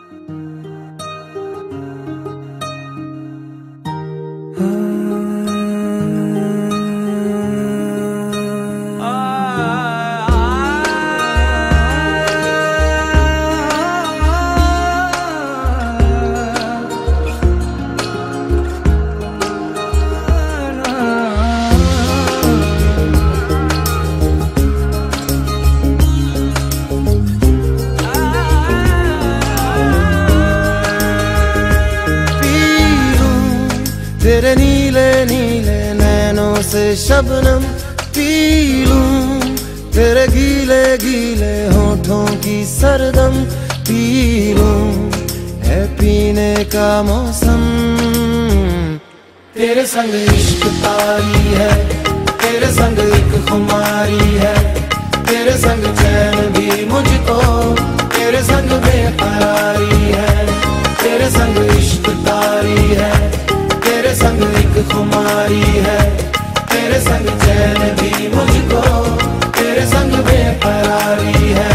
तेरे नीले नीले नैनों से शबनम पी लूं, तेरे गीले गीले होठों की सरदम पी लूं, है पीने का मौसम। तेरे संग इश्क तारी है, तेरे संग एक खुमारी है, तेरे संग चैन भी मुझको, तेरे संग बेकरारी है। तेरे संग इश्क तारी है, तेरे संग एक खुमारी है, तेरे संग चैन भी मुझको, तेरे संग बेकरारी है।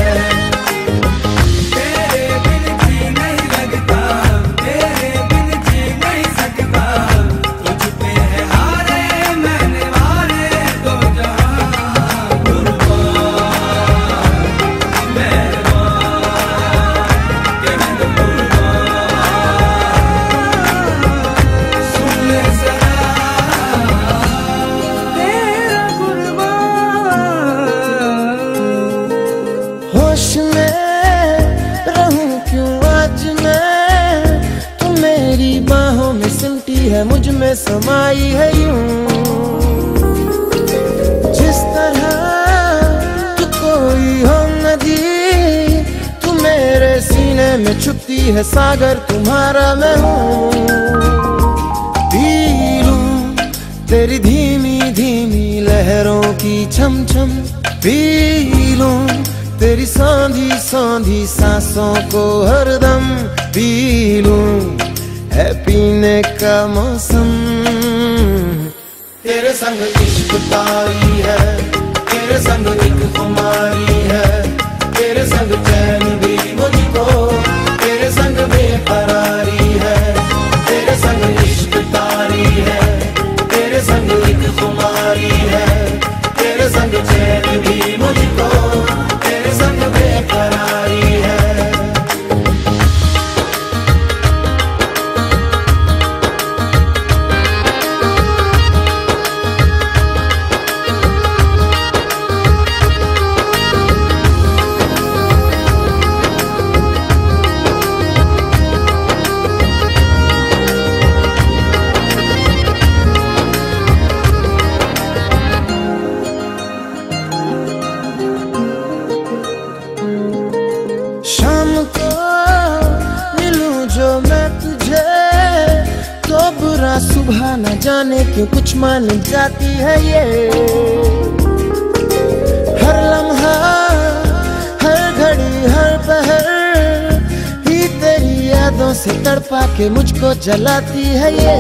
तेरे बिन जी नहीं लगता, तेरे बिन जी नहीं सकता, तुझ पे है हारे मैंने मारे दो जहां। कुर्बान मेहरबान के मैं तो होश में रहूं क्यों आज मैं, तू मेरी बाहों में सिमटी है, मुझ में समाई है यूं। जिस तरह तू कोई हो नदी, तू मेरे सीने में छुपती है सागर, तुम्हारा मैं हूँ। पी लूं तेरी धीमी धीमी लहरों की छम छम, पी लूं तेरी सांधी सांधी सांसों को हरदम, पी लूं है पीने का मौसम। तेरे संग इश्क तारी है, तेरे संग एक खुमारी है, तेरे संग चैन भी मुझको, तेरे संग बेकरारी है। तेरे संग इश्क तारी है, तेरे संग एक खुमारी है, तेरे संग चैन भी मुझको, तेरे संग बेकरारी है। शाम को मिलूं जो मैं तुझे, तो बुरा सुबह न जाने क्यों कुछ मान जाती है ये। हर लम्हा हर घड़ी हर पहर ही तेरी यादों से तड़पा के मुझको जलाती है ये।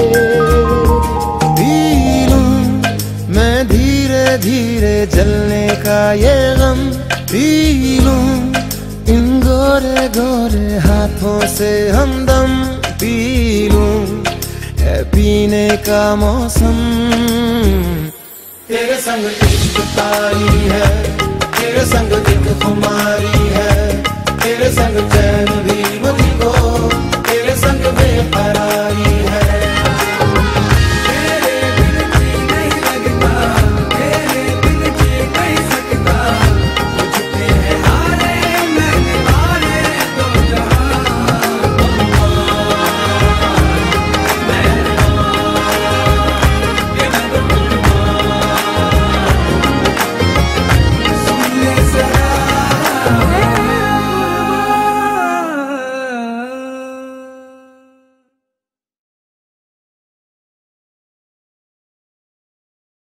पी लूं मैं धीरे धीरे जलने का ये गम, पी लूं इन गोरे गोरे हाथों से हमदम, पी लूं है पीने का मौसम। तेरे संग इश्क तारी है, तेरे संग एक खुमारी है,